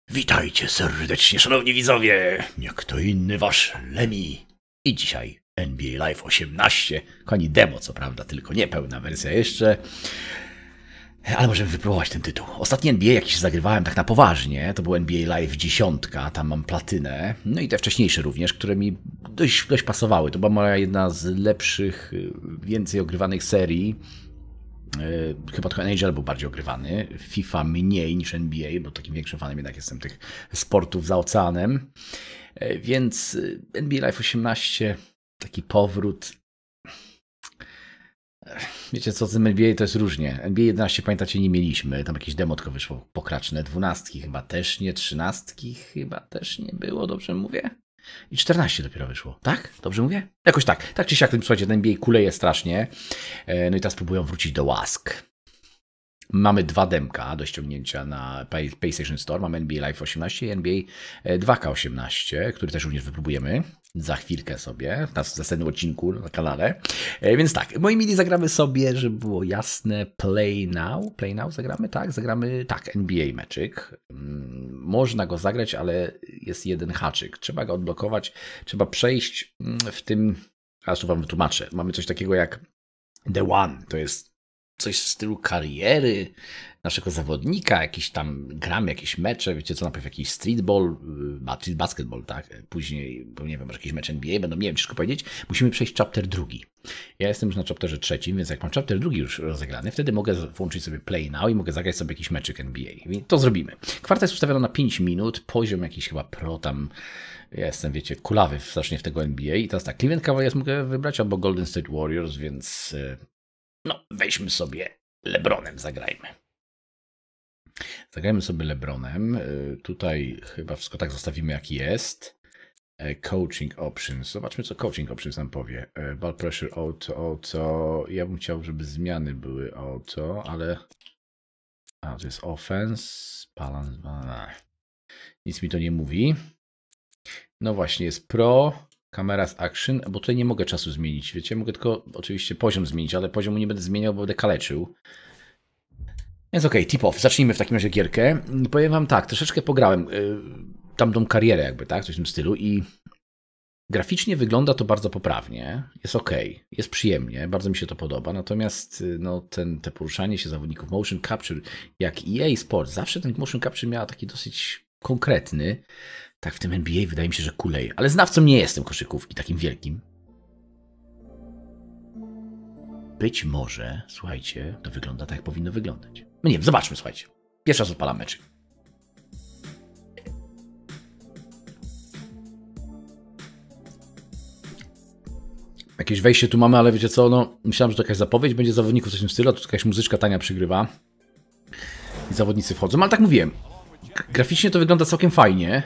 Witajcie serdecznie, szanowni widzowie! Nie kto inny, wasz Lemi. I dzisiaj NBA Live 18. Kochani, demo co prawda, tylko nie pełna wersja jeszcze. Ale możemy wypróbować ten tytuł. Ostatni NBA, jaki się zagrywałem tak na poważnie, to był NBA Live 10. Tam mam platynę. No i te wcześniejsze również, które mi dość pasowały. To była moja jedna z lepszych, więcej ogrywanych serii. Chyba tylko NHL był bardziej ogrywany, FIFA mniej niż NBA, bo takim większym fanem jednak jestem tych sportów za oceanem. Więc NBA Live 18, taki powrót. Wiecie co, z tym NBA to jest różnie. NBA 11 pamiętacie nie mieliśmy, tam jakieś demo tylko wyszło pokraczne, 12 chyba też nie, 13 chyba też nie było, dobrze mówię? I 14 dopiero wyszło, tak? Dobrze mówię? Jakoś tak. Tak czy siak, słuchajcie, ten NBA kuleje strasznie. No i teraz próbują wrócić do łask. Mamy dwa demka do ściągnięcia na PlayStation Store. Mamy NBA Live 18 i NBA 2K18, który też również wypróbujemy za chwilkę sobie w następnym odcinku na kanale. Więc tak, moi mili, zagramy sobie, żeby było jasne, Play Now. Play Now zagramy, tak? Zagramy, tak, NBA meczyk. Można go zagrać, ale jest jeden haczyk. Trzeba go odblokować, trzeba przejść w tym, a tu wam wytłumaczę. Mamy coś takiego jak The One, to jest coś w stylu kariery naszego zawodnika, jakiś tam gramy, jakieś mecze, wiecie co, najpierw jakiś streetball, basketball, tak, później, bo nie wiem, może jakiś mecz NBA będą, nie wiem, ciężko powiedzieć, musimy przejść chapter drugi. Ja jestem już na chapterze trzecim, więc jak mam chapter drugi już rozegrany, wtedy mogę włączyć sobie Play Now i mogę zagrać sobie jakiś meczyk NBA. I to zrobimy. Kwarta jest ustawiona na 5 minut, poziom jakiś chyba pro tam, ja jestem, wiecie, kulawy strasznie w tego NBA i teraz tak, Cleveland Cavaliers mogę wybrać albo Golden State Warriors, więc no, weźmy sobie LeBronem, zagrajmy. Zagrajmy sobie LeBronem. Tutaj chyba wszystko tak zostawimy, jak jest. Coaching options. Zobaczmy, co coaching options nam powie. Ball pressure auto. Ja bym chciał, żeby zmiany były auto, ale... A, to jest offense. Balance. Nic mi to nie mówi. No właśnie, jest pro. Cameras action, bo tutaj nie mogę czasu zmienić, wiecie, mogę tylko oczywiście poziom zmienić, ale poziomu nie będę zmieniał, bo będę kaleczył. Więc okej, tip off, zacznijmy w takim razie gierkę. Powiem wam tak, troszeczkę pograłem tamtą karierę jakby, tak, coś w tym stylu i graficznie wygląda to bardzo poprawnie, jest jest przyjemnie, bardzo mi się to podoba, natomiast no, te poruszanie się zawodników, motion capture, jak EA Sports, zawsze ten motion capture miał taki dosyć konkretny. Tak w tym NBA wydaje mi się, że kuleje. Ale znawcą nie jestem koszykówki takim wielkim. Być może, słuchajcie, to wygląda tak, jak powinno wyglądać. No nie wiem, zobaczmy, słuchajcie. Pierwszy raz odpalam meczyk. Jakieś wejście tu mamy, ale wiecie co, no myślałem, że to jakaś zapowiedź, będzie zawodników coś w tym stylu, a tu jakaś muzyczka tania przygrywa. I zawodnicy wchodzą, ale tak mówiłem. Graficznie to wygląda całkiem fajnie.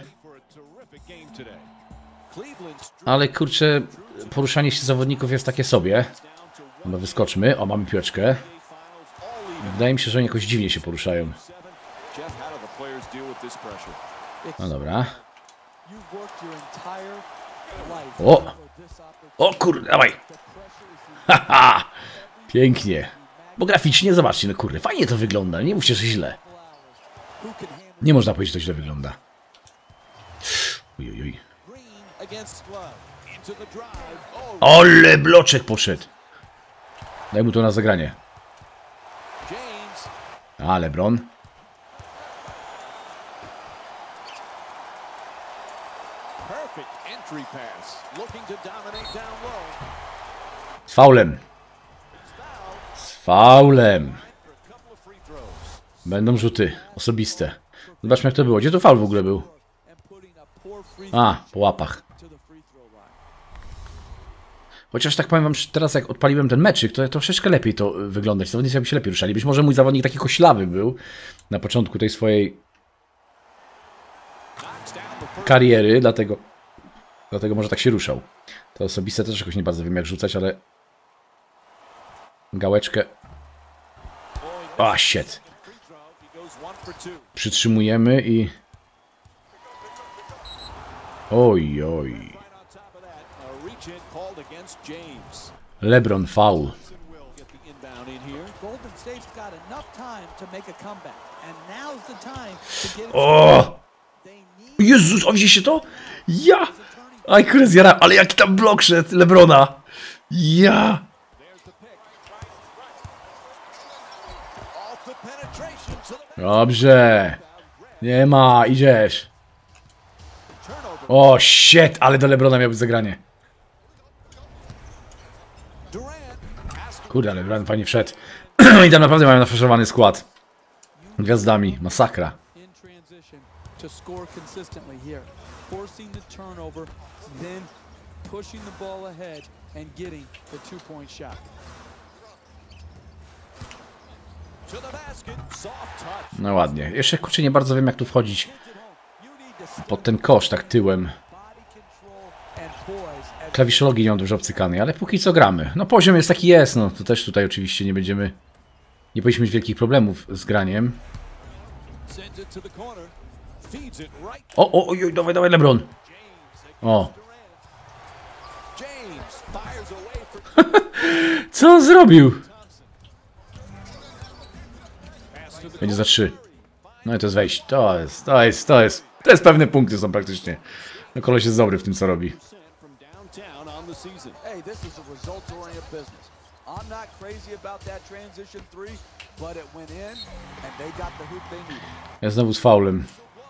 Ale kurczę, poruszanie się zawodników jest takie sobie. No wyskoczmy. O, mamy piłeczkę. Wydaje mi się, że oni jakoś dziwnie się poruszają. No dobra. O! O kurde, dawaj! Haha! Pięknie. Bo graficznie, zobaczcie, no kurde, fajnie to wygląda. Nie mówcie, że źle. Nie można powiedzieć, że to źle wygląda. Ojojoj. Ole, bloczek poszedł. Daj mu to na zagranie. A, LeBron. Z faulem. Z faulem. Będą rzuty osobiste. Zobaczmy, jak to było. Gdzie to faul w ogóle był? A, po łapach. Chociaż tak powiem wam, że teraz jak odpaliłem ten meczyk, to troszeczkę lepiej to wygląda. Zawodnicy by się lepiej ruszali. Być może mój zawodnik taki koślawy był na początku tej swojej kariery, dlatego może tak się ruszał. To osobiste też jakoś nie bardzo wiem jak rzucać, ale gałeczkę. A, shit. Przytrzymujemy i... Oj, oj. LeBron foul. O! Jezus, a widzieliście to? Ja! Aj, kurde, zjarałem, ale jaki tam blok szedł LeBrona! Ja! Dobrze! Nie ma, idziesz! O, shit, ale do LeBrona miał być zagranie. Kurde, ale LeBron fajnie wszedł. I tam naprawdę mają nafaszowany skład. Gwiazdami, masakra. No ładnie. Jeszcze kurczę nie bardzo wiem jak tu wchodzić pod ten kosz tak tyłem. Klawiszologii nie mam dobrze obcykanej, ale póki co gramy. No poziom jest taki jest, no to też tutaj oczywiście nie będziemy... Nie powinniśmy mieć wielkich problemów z graniem. Oj, dawaj LeBron. O. Co on zrobił? Będzie za 3. No i to jest wejść. To jest pewne punkty są praktycznie. No koleś jest dobry w tym co robi. Ja znowu z faulem.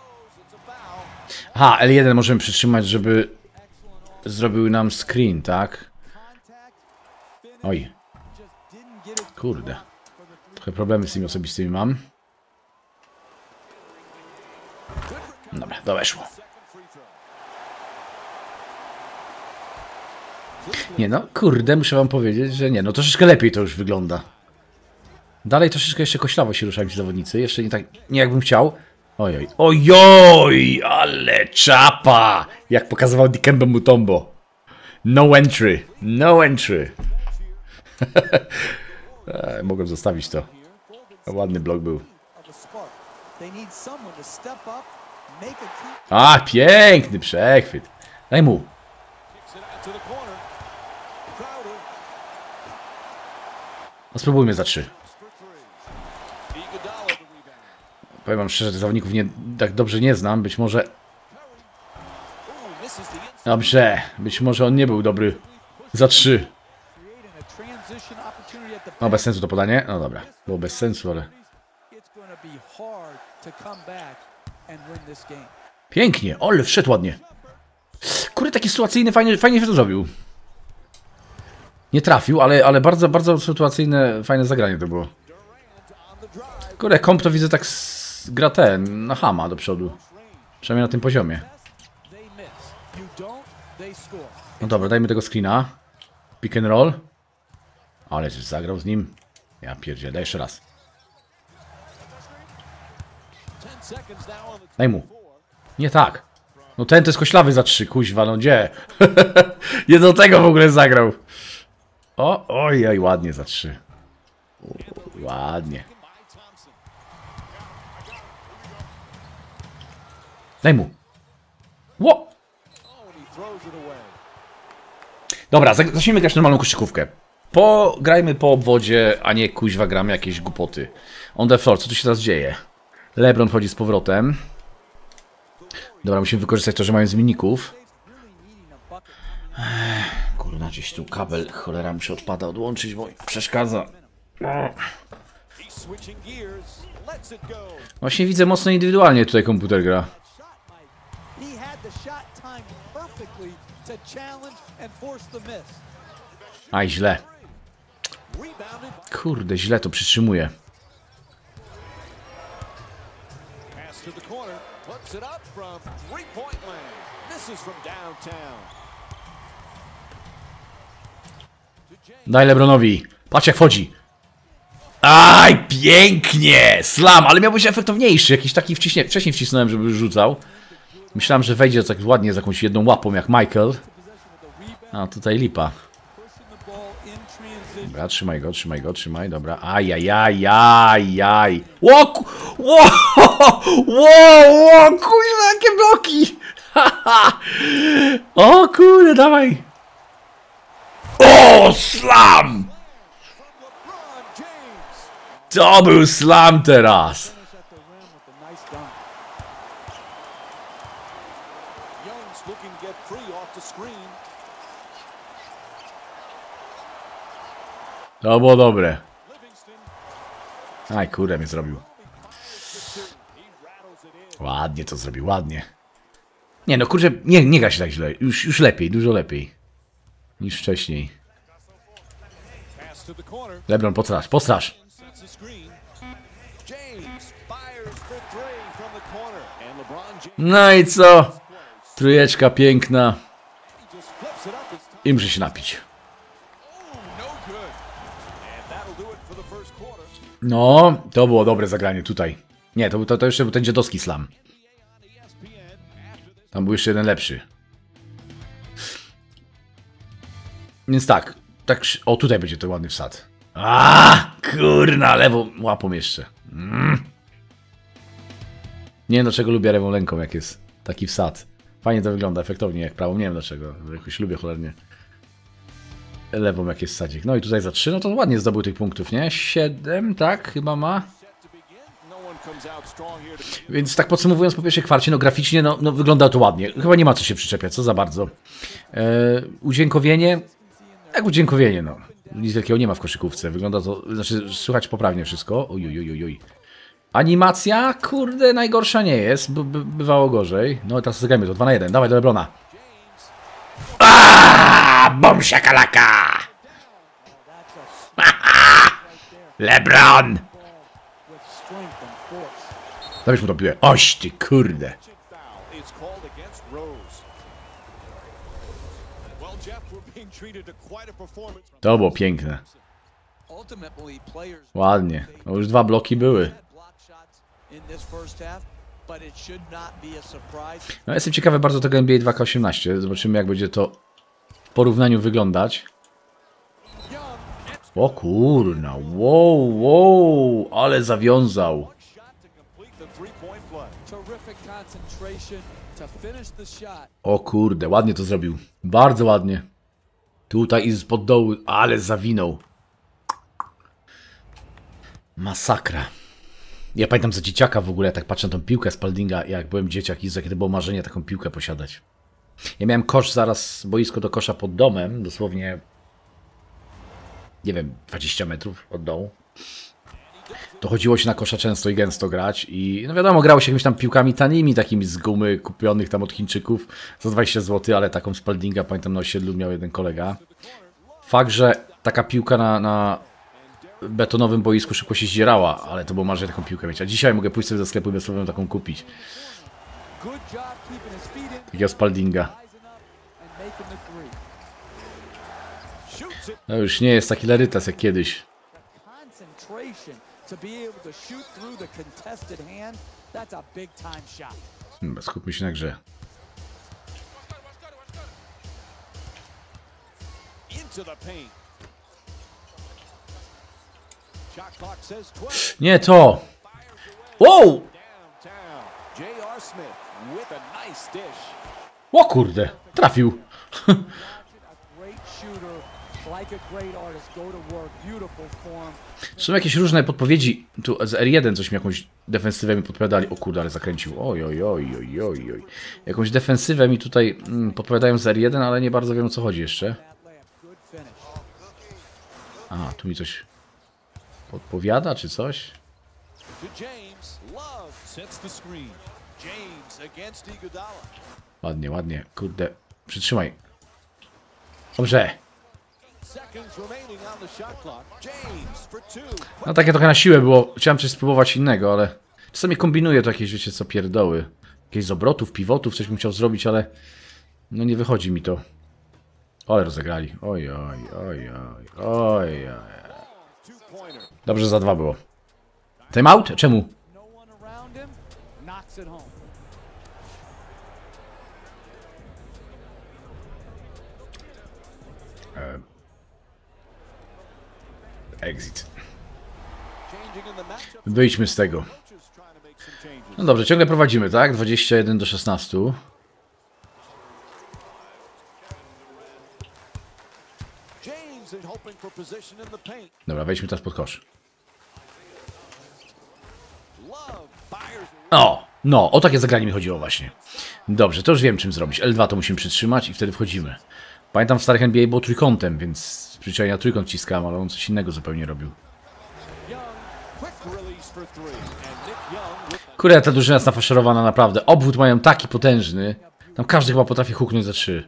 Aha, L1 możemy przytrzymać, żeby zrobił nam screen, tak? Oj. Kurde. Trochę problemy z tymi osobistymi mam. Dobra, to weszło. Nie no, kurde, muszę wam powiedzieć, że nie, no troszeczkę lepiej to już wygląda. Dalej troszeczkę jeszcze koślawo się ruszają ci zawodnicy, jeszcze nie tak, nie jakbym chciał. Ojoj, ale czapa! Jak pokazywał Dikembe Mutombo. No entry, no entry. Mogłem zostawić to. Ładny blok był. A, piękny przechwyt. Daj mu. No spróbujmy za 3. Powiem wam szczerze, tych zawodników tak dobrze nie znam. Być może... Dobrze. Być może on nie był dobry za 3. No bez sensu to podanie. No dobra. Było bez sensu, ale... Pięknie. Ole, wszedł ładnie. Kurde, taki sytuacyjny, fajnie się to zrobił. Nie trafił, ale bardzo sytuacyjne, fajne zagranie to było. Kurde, komp to widzę tak gra ten, na chama do przodu. Przynajmniej na tym poziomie. No dobra, dajmy tego screena. Pick and roll. Ale żeś zagrał z nim. Ja pierdzielę, daj jeszcze raz. Daj mu. Nie tak. No ten to jest koślawy za 3, kuźwa, no gdzie? Nie do tego w ogóle zagrał. Oj, ładnie za 3. Ładnie. Daj mu. Ło! Dobra, zacznijmy grać normalną koszykówkę. Grajmy po obwodzie, a nie kuźwa gramy jakieś głupoty. On the floor, co tu się teraz dzieje? LeBron wchodzi z powrotem. Dobra, musimy wykorzystać to, że mają zmienników. Kurna, gdzieś tu kabel, cholera mi się odpada, odłączyć, bo przeszkadza. Właśnie widzę mocno indywidualnie tutaj komputer gra. Aj, źle. Kurde, źle to przytrzymuje. Daj LeBronowi. Patrz jak wchodzi. Aj, pięknie! Slam, ale miał być efektowniejszy. Jakiś taki wcześniej wcisnąłem, żeby już rzucał. Myślałem, że wejdzie tak ładnie z jakąś jedną łapą jak Michael. A tutaj lipa. Dobra, trzymaj, dobra. Ajajajajaj. Ło, kurwa, jakie bloki! O kurde, dawaj! O, slam! To był slam teraz! Young's looking to get free off the screen. To było dobre. Livingston. Aj, kurde, mnie zrobił. He rattles it in. Ładnie to zrobił, ładnie. Nie no, kurczę, nie gra się tak źle. Już lepiej, dużo lepiej. Niż wcześniej. Pass to the corner. LeBron, postrasz. Sets the screen. James fires for three from the corner. And LeBron James No i co? Trójeczka piękna. just flips it up. It's time. I muszę się napić. No good. And that'll do it for the first quarter. No, to było dobre zagranie tutaj. Nie, to jeszcze był ten dziadowski slam. Tam był jeszcze jeden lepszy. Więc tak. O, tutaj będzie to ładny wsad. Kurna, lewą łapą jeszcze. Nie wiem dlaczego lubię lewą ręką, jak jest taki wsad. Fajnie to wygląda, efektownie jak prawą. Nie wiem dlaczego, jakoś lubię cholernie lewą jak jest wsadzik. No i tutaj za 3, no to ładnie zdobył tych punktów, nie? 7, tak? Chyba ma. No one comes out strong here to Więc tak podsumowując po pierwszej kwarcie, no graficznie no wygląda to ładnie. Chyba nie ma co się przyczepiać, co za bardzo. Udźwiękowienie, jak udźwiękowienie, no. Nic wielkiego nie ma w koszykówce. Wygląda to, znaczy słychać poprawnie wszystko. Oj. Animacja, kurde, najgorsza nie jest. Bywało gorzej. No teraz zagrajmy to 2 na 1. Dawaj do LeBrona. Bom shakalaka! LeBron! Dawaj mu to piłę. Oś ty kurde. foul. It's called against Rose. Well, Jeff, we're being treated to quite a performance. To było piękne. Ultimately, players Ładnie. No już 2 bloki były. had block shots in this first half, but it should not be a surprise. No jestem ciekawy bardzo tego NBA 2K18. Zobaczymy jak będzie to w porównaniu wyglądać. O kurna. Wow. Ale zawiązał. Shot to complete the three-point play. Terrific concentration to finish the shot. O kurde, ładnie to zrobił. Bardzo ładnie. Tutaj i spod dołu, ale zawinął. Masakra. Ja pamiętam za dzieciaka w ogóle, ja tak patrzę na tą piłkę Spaldinga, jak byłem dzieciak i jakie to było marzenie taką piłkę posiadać. Ja miałem kosz zaraz, boisko do kosza pod domem, dosłownie, nie wiem, 20 metrów od dołu. To chodziło się na kosza często i gęsto grać i no wiadomo, grało się jakimiś tam piłkami tanimi, takimi z gumy kupionych tam od Chińczyków za 20 zł, ale taką Spaldinga pamiętam na osiedlu miał jeden kolega. Fakt, że taka piłka na betonowym boisku szybko się zdzierała, ale to było marzenie taką piłkę mieć. A dzisiaj mogę pójść sobie do sklepu i bez problemu taką kupić. Good job keeping his feet in, Takiego Spaldinga. rising up and making the three. Shoots it. No już nie jest taki larytas jak kiedyś. Concentration to be able to shoot through the contested hand, that's a big time shot. Skupmy się na grze. Into the paint. Shot clock says 12. Nie to! Wow! Downtown. J.R. Smith with a nice dish. O kurde! Trafił! A great shooter, like a great artist, go to work, beautiful form. Są jakieś różne podpowiedzi. Tu z R1 coś mi jakąś defensywę mi podpowiadali. O kurde, ale zakręcił. Oj. Jakąś defensywę mi tutaj podpowiadają z R1, ale nie bardzo wiem o co chodzi jeszcze. That layup, good finish. A, tu mi coś podpowiada, czy coś? To James. Love sets the screen. James against Iguodala. Ładnie. Kurde, przytrzymaj. Dobrze. Seconds remaining on the shot clock. James for two. No takie trochę na siłę było. Chciałem coś spróbować innego, ale czasami kombinuję to jakieś, wiecie co, pierdoły. Jakieś z obrotów, pivotów, coś bym chciał zrobić, ale no nie wychodzi mi to. Ale rozegrali. Oj. Two-pointer. Dobrze, za 2 było. Timeout? Czemu? No one around him, knocks it home. Exit. Changing in the matchup. Wyjdźmy z tego. Coaches trying to make some changes. No dobrze, ciągle prowadzimy, tak? 21-16. James is hoping for position in the paint. Dobra, wejdźmy teraz pod kosz. Love fires. O! No, o takie zagranie mi chodziło właśnie. Dobrze, to już wiem czym zrobić. L2 to musimy przytrzymać i wtedy wchodzimy. Pamiętam w starych NBA było trójkątem, więc z przyczajenia trójkąt ciskałem, ale on coś innego zupełnie robił. Kurde, ta drużyna jest nafaszerowana naprawdę. Obwód mają taki potężny. Tam każdy chyba potrafi huknąć za 3.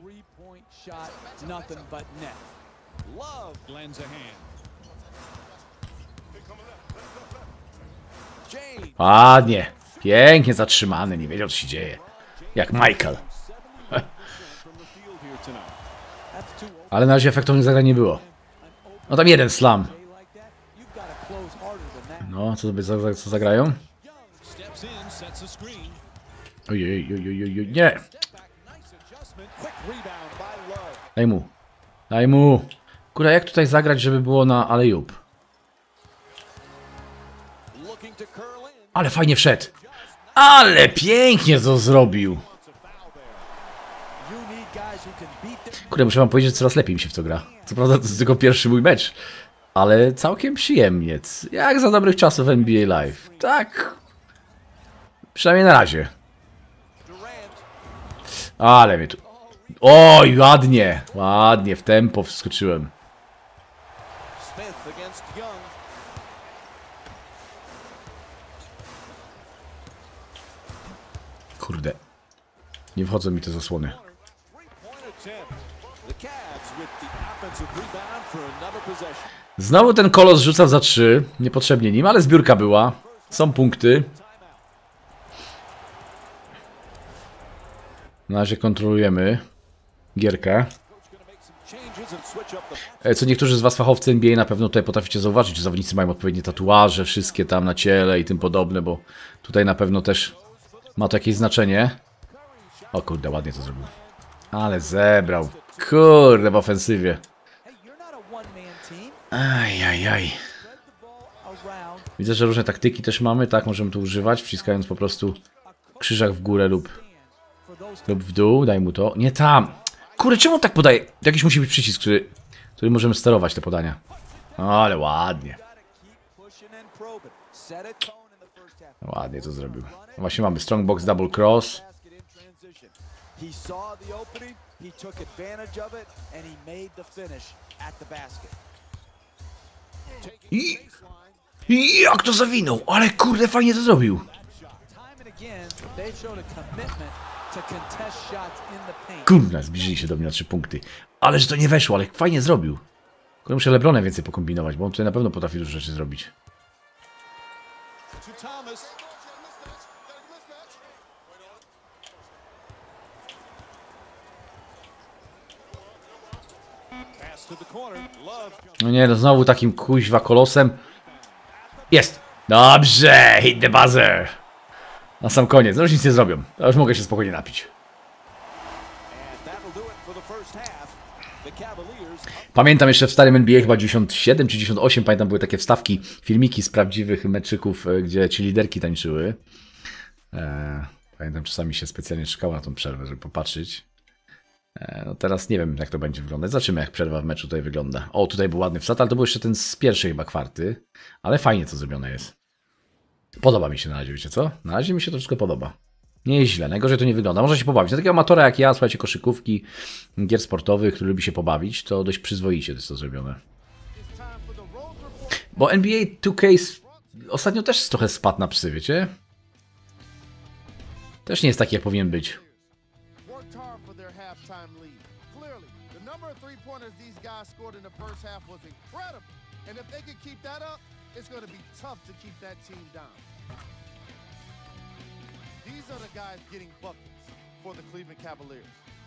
Ładnie. Pięknie zatrzymany, nie wiedział co się dzieje. Jak Michael. Ale na razie efektownych zagrań nie było. No tam jeden slam. No, co zagrają? Ojej, nie. Daj mu. Daj mu. Kurde, jak tutaj zagrać, żeby było na alley-oop? Ale fajnie wszedł. Ale pięknie to zrobił. Kurde, muszę wam powiedzieć, że coraz lepiej mi się w to gra. Co prawda to jest tylko pierwszy mój mecz. Ale całkiem przyjemnie. Jak za dobrych czasów NBA Live. Tak. Przynajmniej na razie. Ale mnie tu... Oj, ładnie. Ładnie, w tempo wskoczyłem. Kurde. Nie wchodzą mi te zasłony. Znowu ten kolos rzucał za 3. Niepotrzebnie nim, ale zbiórka była. Są punkty. Na razie kontrolujemy gierkę. Co niektórzy z was fachowcy NBA na pewno tutaj potraficie zauważyć, że zawodnicy mają odpowiednie tatuaże, wszystkie tam na ciele i tym podobne, bo tutaj na pewno też ma to jakieś znaczenie. O kurde, ładnie to zrobił. Ale zebrał. Kurde, w ofensywie. Ajajaj. Widzę, że różne taktyki też mamy, tak? Możemy tu używać, wciskając po prostu krzyżak w górę lub w dół. Daj mu to. Nie tam. Kurde, czemu on tak podaje? Jakiś musi być przycisk, który możemy sterować te podania. Ale ładnie. Ładnie to zrobił. Właśnie mamy strong box, double cross. I jak to zawinął? Ale kurde, fajnie to zrobił. Kurde, zbliżyli się do mnie na 3 punkty. Ale że to nie weszło, ale fajnie zrobił. Kurde, muszę LeBronem więcej pokombinować, bo on tutaj na pewno potrafi dużo rzeczy zrobić. No nie, no znowu takim kuźwa kolosem. Jest! Dobrze! Hit the buzzer! Na sam koniec, no już nic nie zrobią. Ja już mogę się spokojnie napić. Pamiętam jeszcze w starym NBA chyba 97 czy 98, pamiętam były takie wstawki, filmiki z prawdziwych meczyków, gdzie ci liderki tańczyły. Pamiętam, czasami się specjalnie czekało na tą przerwę, żeby popatrzeć. No teraz nie wiem, jak to będzie wyglądać. Zobaczymy, jak przerwa w meczu tutaj wygląda. O, tutaj był ładny wsad, ale to był jeszcze ten z pierwszej chyba kwarty. Ale fajnie to zrobione jest. Podoba mi się na razie, wiecie co? Na razie mi się to wszystko podoba. Nie jest źle, najgorzej to nie wygląda. Można się pobawić. Dla takiego amatora jak ja, słuchajcie, koszykówki, gier sportowych, który lubi się pobawić, to dość przyzwoicie jest to zrobione. Bo NBA 2K ostatnio też trochę spadł na psy, wiecie? Też nie jest taki, jak powinien być. These are the guys getting buckets for the Cleveland Cavaliers.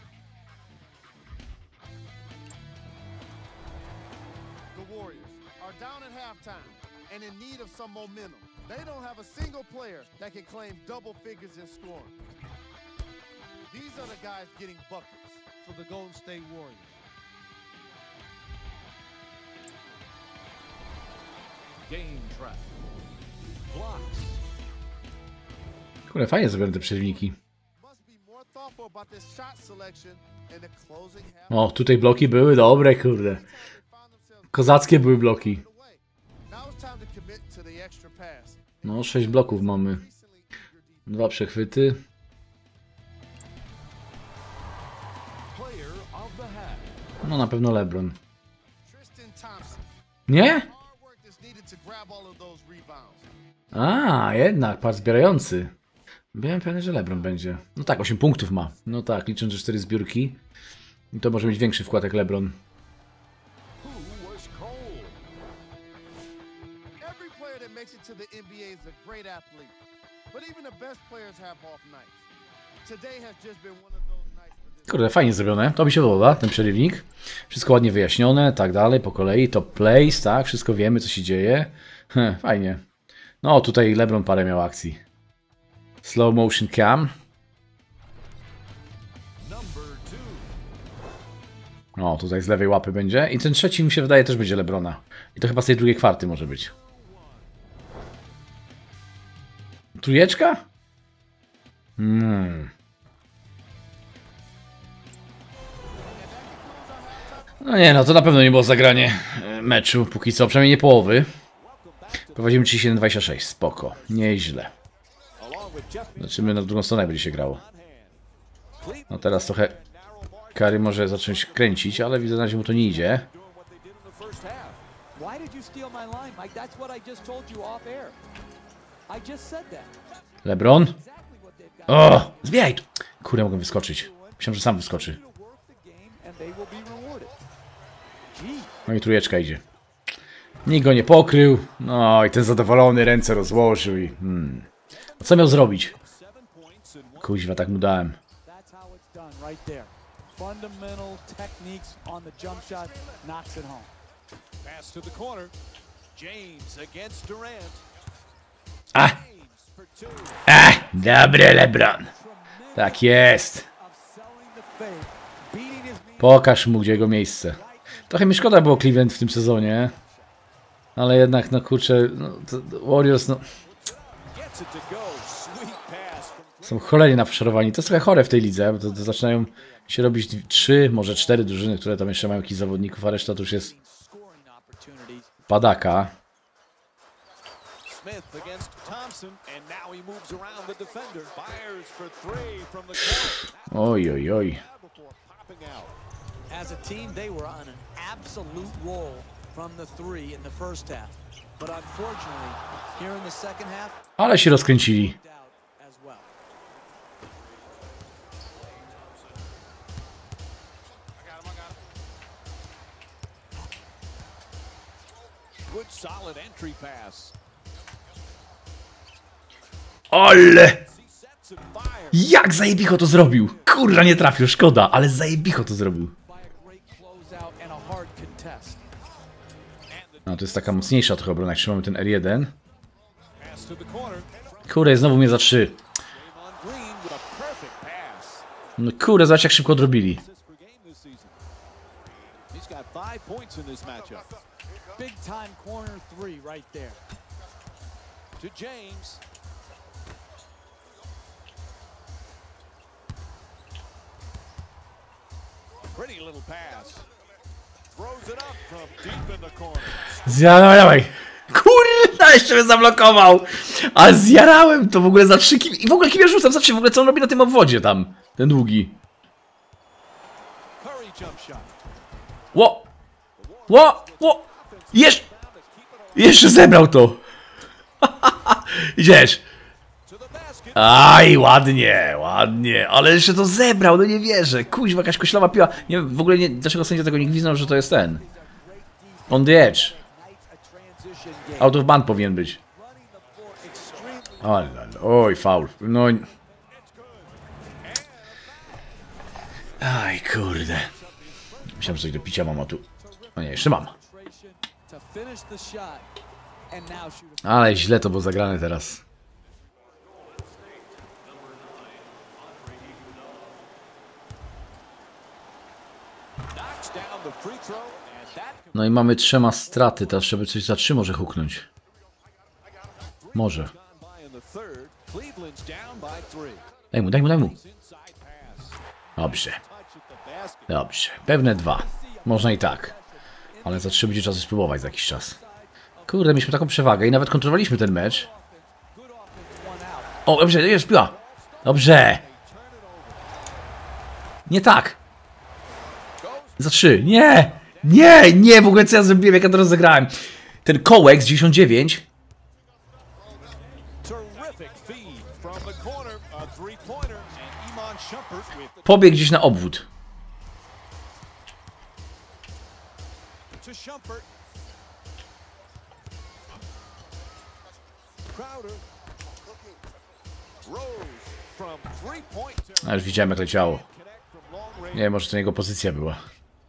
The Warriors are down at halftime and in need of some momentum. They don't have a single player that can claim double figures in scoring. These are the guys getting buckets for the Golden State Warriors. Game trap. Blocks. Kurde, fajnie zrobione te przerwniki. O, tutaj bloki były dobre, kurde. Kozackie były bloki. No, 6 bloków mamy. 2 przechwyty. Player of the half. No na pewno LeBron. Tristan Thompson. Nie? Hard work is needed to grab all of those rebounds. A, jednak, par zbierający. Byłem pewny, że LeBron będzie. No tak, 8 punktów ma. No tak, licząc, że 4 zbiórki. I to może mieć większy wkład jak LeBron. Who was cold? Every player that makes it to the NBA is a great athlete. But even the best players have off nights. Today has just been one of those nights for this. Kurde, fajnie zrobione. To mi się podoba, ten przerywnik. Wszystko ładnie wyjaśnione, tak dalej, po kolei. Top plays, tak, wszystko wiemy, co się dzieje. Fajnie. No, tutaj LeBron parę miał akcji. Slow motion cam. Number 2. No, tutaj z lewej łapy będzie. I ten trzeci mi się wydaje też będzie LeBrona. I to chyba z tej drugiej kwarty może być. Trójeczka? No nie, no to na pewno nie było zagranie meczu, póki co, przynajmniej nie połowy. Prowadzimy 37-26, spoko, nieźle. Along with Jeff Zobaczymy, na drugą stronę jak będzie się grało. No teraz trochę Curry może zacząć kręcić, ale widzę, że na razie mu to nie idzie. doing what they did in the first half. Why did you steal my line, Mike? That's what I just told you off air. I just said that. LeBron? Exactly what they've got O! Zbijaj tu! Kurde, mogę wyskoczyć. Myślałem, że sam wyskoczy. to work the game and they will be rewarded. Gee. No i trójeczka idzie. Nikt go nie pokrył. No i ten zadowolony ręce rozłożył i... A co miał zrobić? 7 points in one. Kuźwa, tak mu dałem. That's how it's done right there. Fundamental techniques on the jump shot knocks it home. Pass to the corner. James against Durant. A! James for 2. Dobre LeBron. Tak jest. Of selling the fake, beating his man. Pokaż mu, gdzie jego miejsce. Trochę mi szkoda było Cleveland w tym sezonie. Ale jednak, no kurczę, no, Warriors, no, Gets it to go. Sweet pass from są cholernie nafaszerowani. To jest trochę chore w tej lidze, bo to zaczynają się robić 3, może 4 drużyny, które tam jeszcze mają jakichś zawodników, a reszta to już jest Scoring opportunities. padaka. Smith against Thompson. And now he moves around the defender. Fires for 3 from the corner. Oj, oj, oj. Before popping out. As a team, they were on an absolute roll from the three in the first half. But unfortunately, here in the second half, Ale się rozkręcili. doubt as well. Good solid entry pass. Ale! He sets and fires. Jak zajebicho to zrobił! Kurwa, nie trafił, szkoda, ale zajebicho to zrobił. By a great closeout and a hard contest. No to jest taka mocniejsza trochę obrona, jak trzymamy ten R1. Pass to the corner. Kurde, znowu mnie za 3. Draymond Green with a perfect pass. No kurde, zobacz jak szybko odrobili. Assists per game this season. He's got 5 points in this matchup. Big time corner three right there. To James. Pretty little pass. Throws it up from deep in the corner. Dawaj. Kurwa, jeszcze mnie zablokował. A zjarałem to w ogóle za 3 i w ogóle kim ja rzucam za 3, w ogóle co on robi na tym obwodzie tam. Ten długi. Curry jump shot. Ło! Ło! Ło! Jeszcze zebrał to. Idziesz. To the basket. Aj, ładnie, ładnie. Ale jeszcze to zebrał, no nie wierzę. Kuźwa, jakaś koślawa piła. Nie wiem, w ogóle nie, dlaczego sędzia tego nie gwizdnął, że to jest ten. On the edge. Night's a transition game. Out of band powinien być. Running the floor extremely Oj, faul. No. Aj, kurde. Myślałem, że coś do picia mam, a tu... No nie, jeszcze mam. concentration to finish the shot and now shoot a Ale źle to było zagrane teraz. Knocks down the free throw. And that No i mamy 3 straty, teraz żeby coś za 3 może huknąć. Może. gone by in the third. Cleveland's down by 3. Daj mu, daj mu, daj mu. Inside pass. Dobrze, Touch at the basket. dobrze. Pewne 2. Można i tak. Ale za 3 będzie czas spróbować za jakiś czas. Kurde, mieliśmy taką przewagę i nawet kontrolowaliśmy ten mecz. good offense, one out. O, dobrze, jest piła. Dobrze. Nie tak. Za 3. Nie. Nie, nie, w ogóle co ja zrobiłem, jak ja to rozegrałem. Ten kołek z 99. Pobiegł gdzieś na obwód. A już widziałem, jak leciało. Nie wiem, może to jego pozycja była.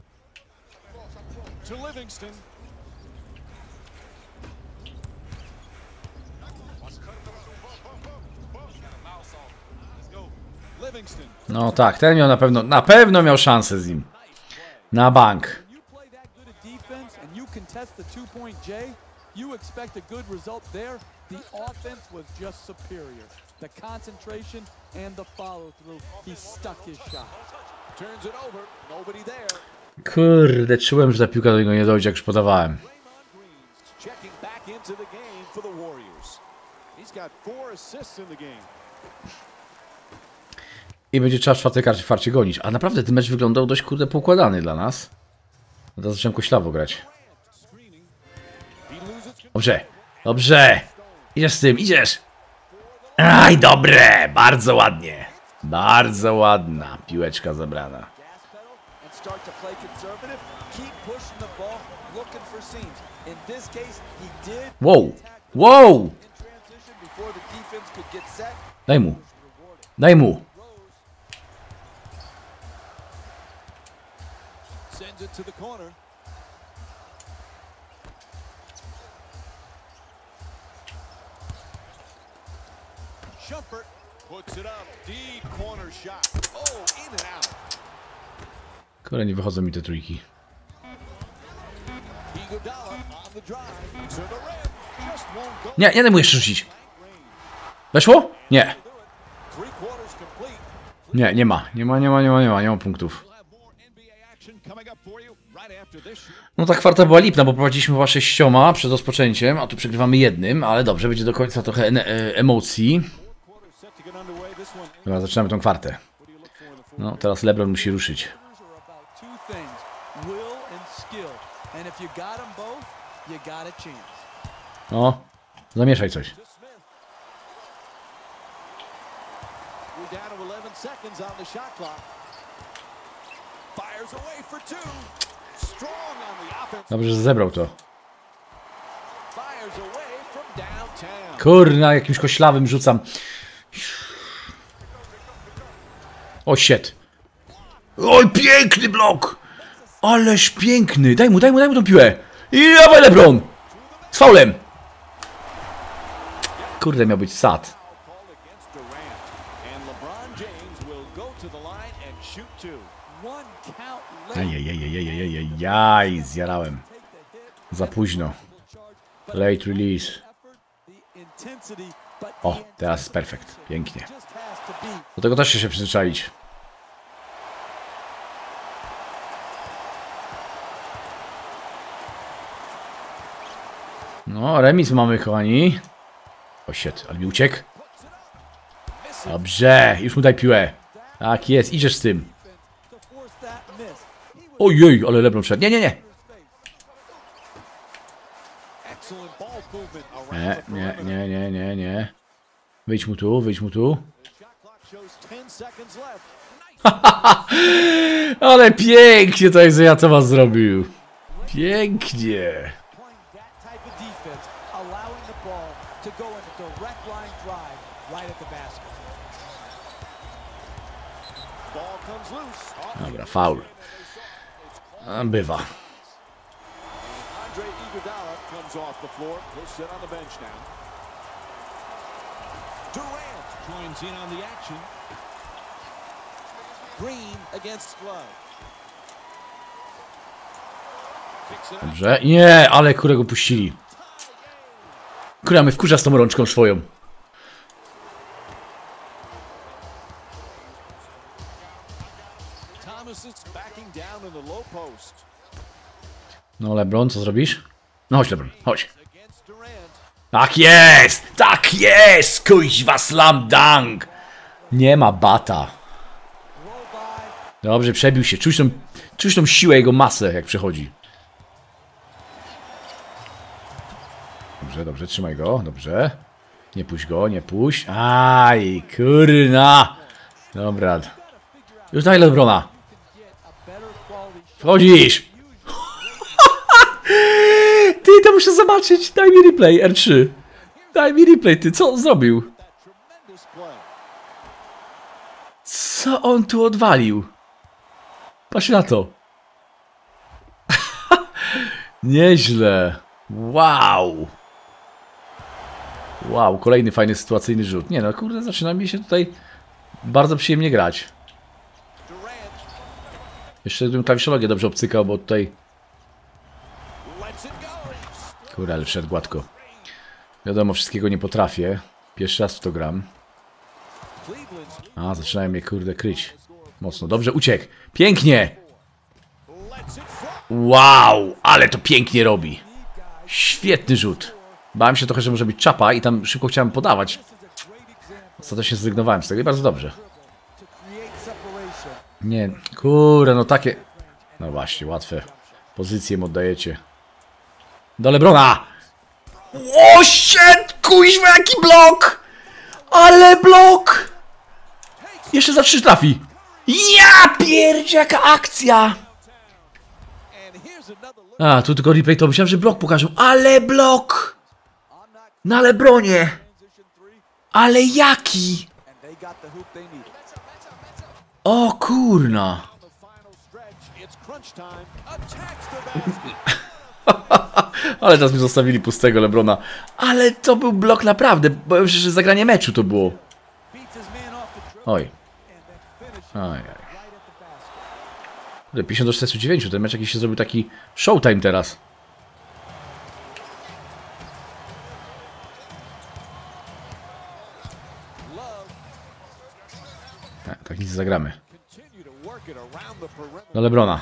No tak, ten miał na pewno miał szansę z nim. Na bank. You expect a good result there. The offense was just superior. The concentration and the follow-through. He stuck his shot. Turns it over. Nobody there. Kurde, czułem, że ta piłka do niego nie dojdzie, jak już podawałem. Checking back into the game for the Warriors. He's got 4 assists in the game. I będzie trzeba w czwartej kwarcie gonić. A naprawdę ten mecz wyglądał dość, kurde, poukładany dla nas. Teraz zacząłem koślawo grać. Dobrze, dobrze. Idziesz z tym, idziesz. Aj, dobre, bardzo ładnie. Bardzo ładna piłeczka zabrana. Wow, wow. Daj mu. Daj mu. Sends it to the corner. Shumpert puts it up. Deep corner shot. Oh, in and out. Kurde, nie wychodzą mi te trójki. Iguodala on the drive to the rim. Just won't go. Nie, nie daj mu jeszcze rzucić. Weszło? Nie. 3/4 complete. Nie, nie ma punktów. We'll have more NBA action coming up for you right after this. No ta kwarta była lipna, bo prowadziliśmy chyba 6 przed rozpoczęciem, a tu przegrywamy 1, ale dobrze, będzie do końca trochę emocji. Set to get underway. This one. Dobra, zaczynamy tą kwartę. What do you look for in the fourth? No, teraz LeBron musi ruszyć. O, zamieszaj coś. We're down to 11 seconds on the shot clock. Fires away for 2. Strong on the offense. Dobrze, że zebrał to. Fires away from downtown. Kurna, jakimś koślawym rzucam. O, shit. Oj, piękny blok! Ależ piękny. Daj mu tą piłę. I dawaj, LeBron! Z faulem. Kurde, miał być sad. Ajajajajajajajaj, zjarałem. Za późno. Late release. O, teraz jest perfekt. Pięknie. Do tego też się przyzwyczaić. No, remis mamy, kochani. O, shit, ale mi uciekł. Dobrze, już mu daj piłę. Tak jest, idziesz z tym. Ojej, ale LeBron wszedł. Nie, nie, nie. Nie. Wyjdź mu tu. Ale pięknie to jest, ja co was zrobił. Pięknie. Dobra, faul. Bywa. Iguodala comes off the floor. He'll sit on the bench now. Durant joins in on the action. Green against Love. Dobrze. Nie, ale kurę go puścili. Kurwa, mnie wkurza z tą rączką swoją. No, LeBron, co zrobisz? No chodź, LeBron, chodź. Tak jest! Tak jest! Kuźwa slam dunk! Nie ma bata. Dobrze, przebił się. Czuć tą siłę, jego masę, jak przechodzi. Dobrze, dobrze, trzymaj go. Dobrze. Nie puść go, nie puść. Aj, kurna! Dobra. Już daj LeBrona. Wchodzisz! Ty, to muszę zobaczyć. Daj mi replay, R3. Daj mi replay, ty. Co on zrobił? Co on tu odwalił? Patrz na to. Nieźle. Wow. Wow, kolejny fajny sytuacyjny rzut. Nie no, kurde, zaczyna mi się tutaj bardzo przyjemnie grać. Jeszcze bym klawiszologię dobrze obcykał, bo tutaj... Kurde, ale wszedł gładko. Wiadomo, wszystkiego nie potrafię. Pierwszy raz w to gram. A, zaczynają mnie, kurde, kryć. Mocno. Dobrze, uciekł. Pięknie! Wow, ale to pięknie robi. Świetny rzut. Bałem się trochę, że może być czapa i tam szybko chciałem podawać. Ostatecznie zrezygnowałem z tego i bardzo dobrze. Nie, kurde, no takie... No właśnie, łatwe pozycje mu oddajecie. Do LeBrona! O, shit! Kuźwa, jaki blok! Ale blok! Jeszcze za 3 trafi. Ja pierdzie, jaka akcja! A, tu tylko replay, to myślałem, że blok pokażą. Ale blok! Na LeBronie! Ale jaki! O kurna! Ale teraz mi zostawili pustego LeBrona. Ale to był blok naprawdę. Bo że zagranie meczu to było. Oj. Oj. 50 do 49. Ten mecz jakiś się zrobił taki showtime teraz. Tak nic zagramy. Do LeBrona.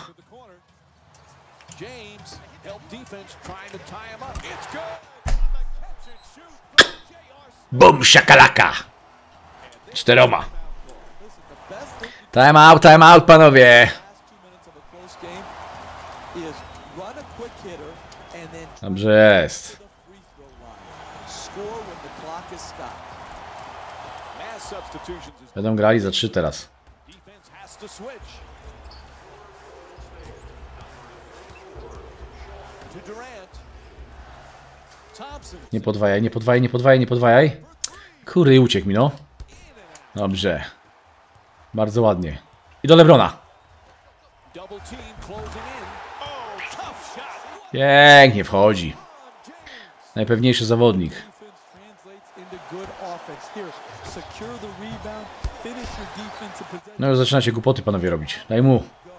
Bum, shakalaka! 4. Time out, panowie! Dobrze jest. Będą grali za 3 teraz. Nie podwajaj, nie podwajaj, nie podwajaj, nie podwajaj. Kurde, uciekł mi, no. Dobrze. Bardzo ładnie. I do LeBrona. Pięknie wchodzi. Najpewniejszy zawodnik. No już zaczynacie głupoty, panowie, robić. Daj mu.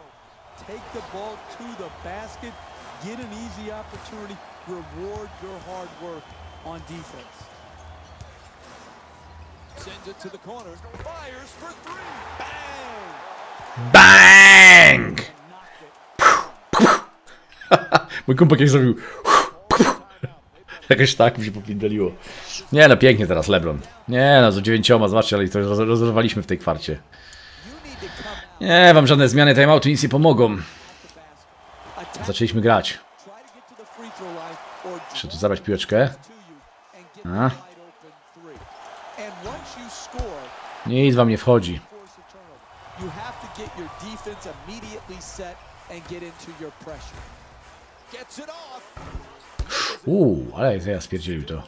Bang! Mój kumpel jak zrobił. Jakoś tak mi się popindoliło. Nie no, pięknie teraz LeBron. Nie no, z 9, zobaczcie, ale to rozerwaliśmy w tej kwarcie. Nie, wam żadne zmiany timeoutu nic nie pomogą. Zaczęliśmy grać. Muszę tu zabrać piłeczkę. A. Nic wam nie wchodzi. Ale ja spierdzielił to.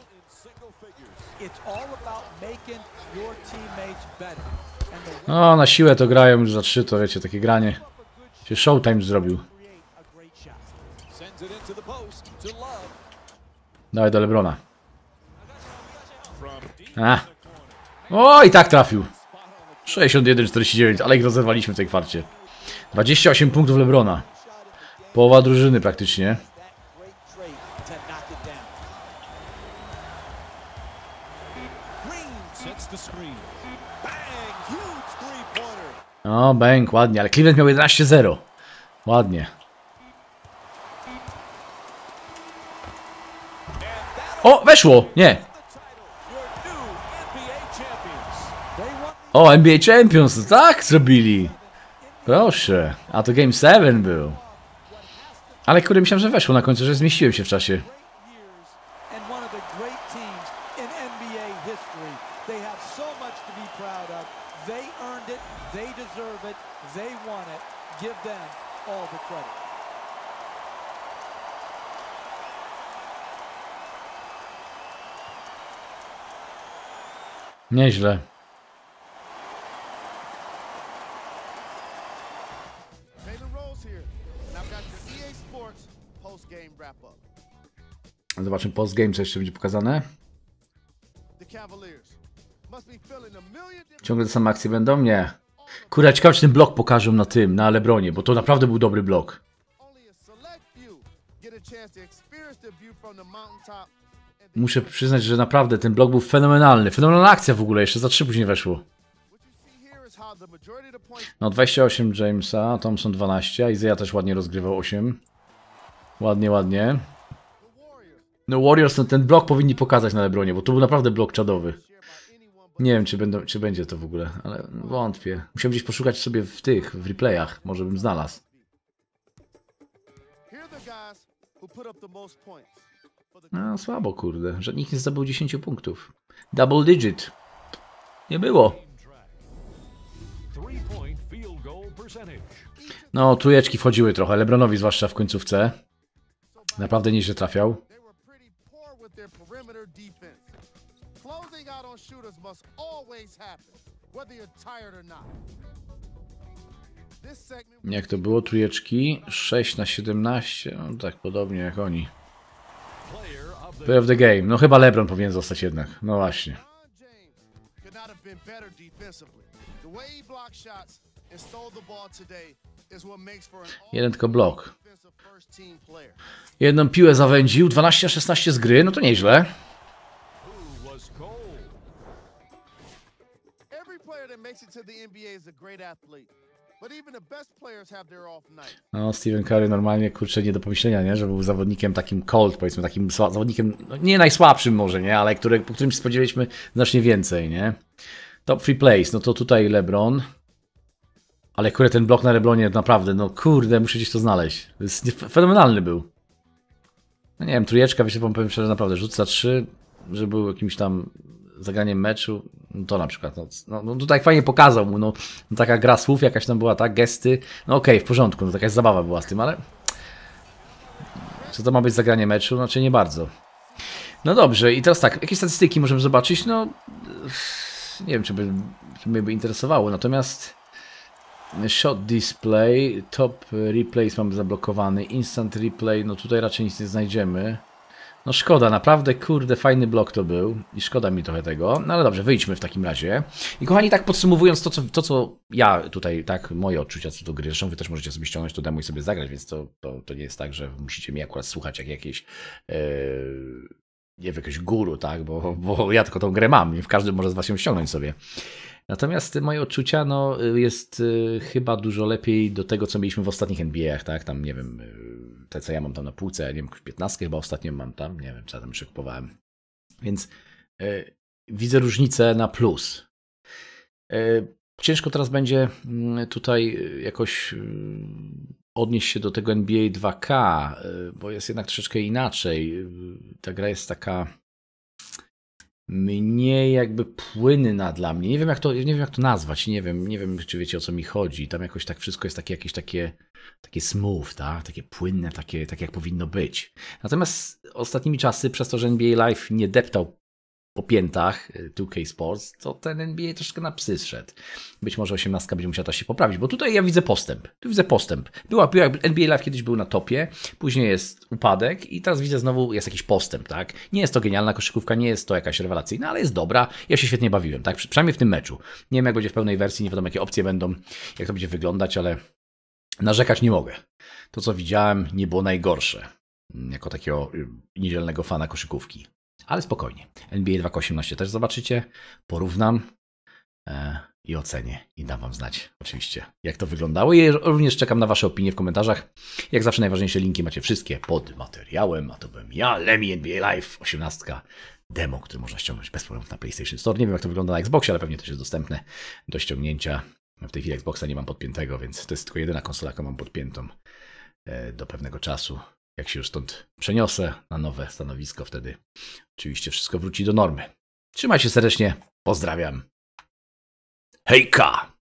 No, na siłę to grają już za 3, to wiecie, takie granie. Się showtime zrobił. Dawaj do LeBrona. A. O, i tak trafił. 61-49, ale ich rozerwaliśmy w tej kwarcie. 28 punktów LeBrona. Połowa drużyny praktycznie. O, bang, ładnie, ale Cleveland miał 11-0. Ładnie. O, Weszło! Nie! O, NBA Champions, tak zrobili! Proszę, a to Game 7 był. Ale kurde, myślałem, że weszło na końcu, że zmieściłem się w czasie. Nieźle. Zobaczymy postgame, co jeszcze będzie pokazane. Ciągle te same akcje będą? Nie. Kurde, ciekawe, czy ten blok pokażą na tym, na LeBronie, bo to naprawdę był dobry blok. Muszę przyznać, że naprawdę ten blok był fenomenalny. Fenomenalna akcja w ogóle, jeszcze za 3 później weszło. No 28 Jamesa, Thompson 12, Isaiah też ładnie rozgrywał 8. Ładnie, ładnie. No Warriors, no, ten blok powinni pokazać na LeBronie, bo to był naprawdę blok czadowy. Nie wiem, czy będzie to w ogóle, ale wątpię. Musiałem gdzieś poszukać sobie w replayach, może bym znalazł. No słabo, kurde, że nikt nie zdobył 10 punktów. Double digit. Nie było. No, trójeczki wchodziły trochę, LeBronowi zwłaszcza w końcówce. Naprawdę nieźle trafiał. Jak to było? Trójeczki 6 na 17, no, tak podobnie jak oni. Play of the game. No chyba LeBron powinien zostać jednak. No właśnie. Jeden tylko blok. Jedną piłę zawędził, 12-16 z gry, no to nieźle. No, Stephen Curry normalnie, kurczę, nie do pomyślenia, nie? Że był zawodnikiem takim cold, powiedzmy, takim zawodnikiem, no, nie najsłabszym może, nie? Ale po którym się spodziewaliśmy znacznie więcej, nie? Top free plays, no to tutaj LeBron. Ale kurde, ten blok na LeBronie naprawdę, no kurde, muszę gdzieś to znaleźć. Fenomenalny był. No nie wiem, trójeczka, wiesz, powiem szczerze, naprawdę rzuca 3, że był jakimś tam zagraniem meczu, no to na przykład, no tutaj fajnie pokazał mu, no taka gra słów jakaś tam była, tak, gesty, no okej, w porządku, no jakaś zabawa była z tym, ale czy to ma być zagranie meczu? Znaczy nie bardzo. No dobrze, i teraz tak, jakie statystyki możemy zobaczyć? No nie wiem, czy mnie by interesowało, natomiast shot display, top replays mamy zablokowany, instant replay, no tutaj raczej nic nie znajdziemy. No szkoda, naprawdę, kurde, fajny blok to był i szkoda mi trochę tego, no ale dobrze, wyjdźmy w takim razie. I kochani, tak podsumowując to, co ja tutaj, tak, moje odczucia co do gry, zresztą wy też możecie sobie ściągnąć to demo i sobie zagrać, więc to nie jest tak, że musicie mnie akurat słuchać jak jakieś, nie wiem, jakiegoś guru, tak, bo ja tylko tą grę mam i każdy może z was ją ściągnąć sobie. Natomiast moje odczucia, no, jest chyba dużo lepiej do tego, co mieliśmy w ostatnich NBA-ach, tak, tam, nie wiem, te, co ja mam tam na półce, nie wiem, 15 chyba ostatnio mam tam, nie wiem, co ja tam jeszcze kupowałem. Więc widzę różnicę na plus. Ciężko teraz będzie tutaj jakoś odnieść się do tego NBA 2K, bo jest jednak troszeczkę inaczej. Ta gra jest taka mniej jakby płynna dla mnie. Nie wiem jak to nazwać, nie wiem czy wiecie, o co mi chodzi. Tam jakoś tak wszystko jest jakieś takie smooth, tak? Takie płynne, takie jak powinno być. Natomiast ostatnimi czasy, przez to, że NBA Live nie deptał po piętach 2K Sports, to ten NBA troszkę na psy zszedł. Być może 18 będzie musiała to się poprawić, bo tutaj ja widzę postęp. Tu widzę postęp. NBA Live kiedyś był na topie, później jest upadek i teraz widzę znowu jest jakiś postęp, tak? Nie jest to genialna koszykówka, nie jest to jakaś rewelacyjna, ale jest dobra. Ja się świetnie bawiłem, tak? Przynajmniej w tym meczu. Nie wiem jak będzie w pełnej wersji, nie wiadomo jakie opcje będą, jak to będzie wyglądać, ale narzekać nie mogę. To co widziałem nie było najgorsze. Jako takiego niedzielnego fana koszykówki. Ale spokojnie. NBA 2K18 też zobaczycie. Porównam. i ocenię i dam wam znać oczywiście, jak to wyglądało. I również czekam na wasze opinie w komentarzach. Jak zawsze najważniejsze linki macie wszystkie pod materiałem, a to byłem ja, Lemmy NBA Live 18. Demo, które można ściągnąć bez problemu na PlayStation Store. Nie wiem, jak to wygląda na Xboxie, ale pewnie też jest dostępne do ściągnięcia. W tej chwili Xboxa nie mam podpiętego, więc to jest tylko jedyna konsola, jaką mam podpiętą do pewnego czasu. Jak się już stąd przeniosę na nowe stanowisko, wtedy oczywiście wszystko wróci do normy. Trzymaj się serdecznie, pozdrawiam. Hejka!